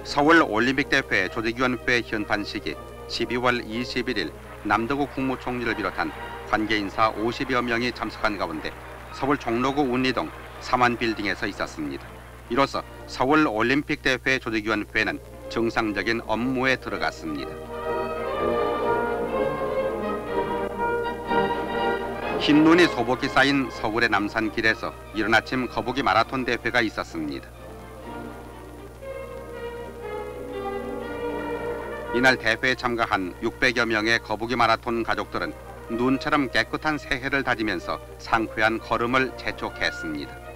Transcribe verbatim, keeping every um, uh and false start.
서울 올림픽대회 조직위원회 현판식이 십이월 이십일일 남대구 국무총리를 비롯한 관계인사 오십여 명이 참석한 가운데 서울 종로구 운리동 삼환빌딩에서 있었습니다. 이로써 서울 올림픽대회 조직위원회는 정상적인 업무에 들어갔습니다. 흰 눈이 소복히 쌓인 서울의 남산길에서 이른 아침 거북이 마라톤 대회가 있었습니다. 이날 대회에 참가한 육백여 명의 거북이 마라톤 가족들은 눈처럼 깨끗한 새해를 다지면서 상쾌한 걸음을 재촉했습니다.